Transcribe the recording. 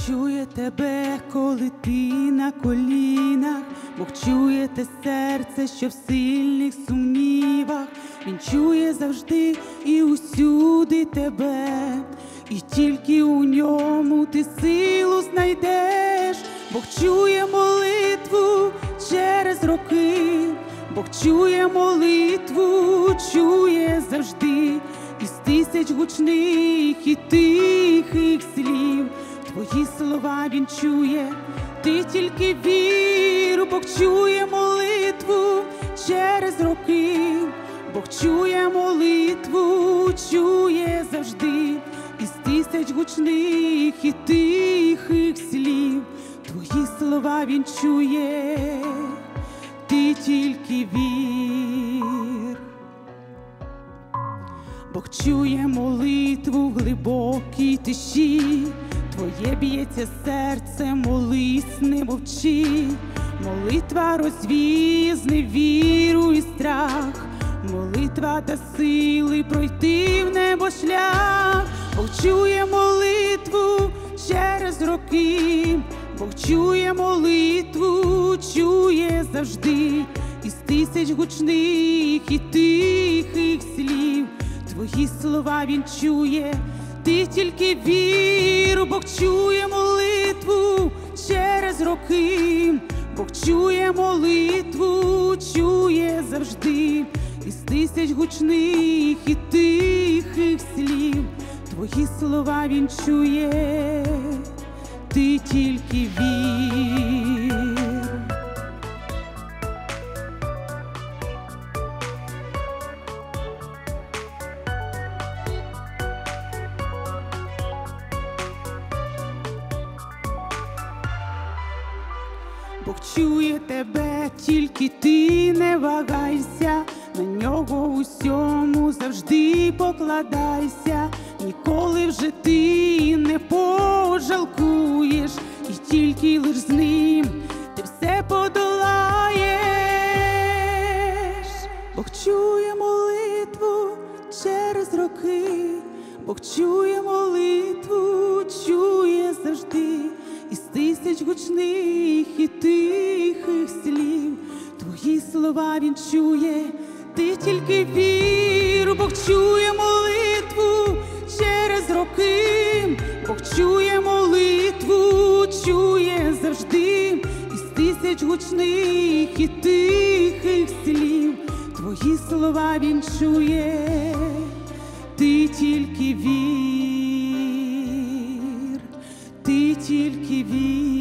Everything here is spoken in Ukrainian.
чує тебе, коли ти на колінах, Бог чує те серце, що в сильних сумнівах. Він чує завжди і усюди тебе, і тільки у ньому ти силу знайдеш. Бог чує молитву через роки, Бог чує молитву, чує завжди, із тисяч гучних і тихих слів. Твої слова він чує, ти тільки вір. Бог чує молитву через роки, Бог чує молитву, чує завжди, із тисяч гучних і тихих слів. Твої слова він чує, ти тільки вір. Бог чує молитву в глибокій тиші, твоє б'ється серце, молись, не мовчи. Молитва розвіє зневіру і страх, молитва та сили пройти в небо шлях. Бог чує молитву через роки, Бог чує молитву, чує завжди, із тисяч гучних і тихих слів. Твої слова він чує, ти тільки вір. Бог чує молитву через роки, Бог чує молитву, чує завжди, із тисяч гучних і тихих слів. Твої слова він чує, ти тільки вір. Бог чує тебе, тільки ти не вагайся, на нього усьому завжди покладайся. Ніколи вже ти не пожалкуєш, і тільки лиш з ним ти все подолаєш. Бог чує молитву через роки, Бог чує молитву, чує завжди, із тисяч гучних і тихих слів. Твої слова він чує, ти тільки вір. Бог чує молитву через роки, Бог чує молитву, чує завжди, із тисяч гучних і тихих слів. Твої слова він чує, ти тільки вір, ти тільки вір.